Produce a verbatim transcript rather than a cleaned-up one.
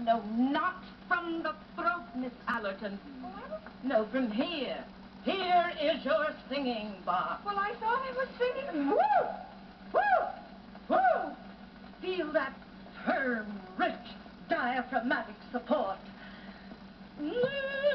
No, not from the throat, Miss Allerton. What? No, from here. Here is your singing box. Well, I thought I was singing. Woo! Woo! Woo! Feel that firm, rich, diaphragmatic support. Woo!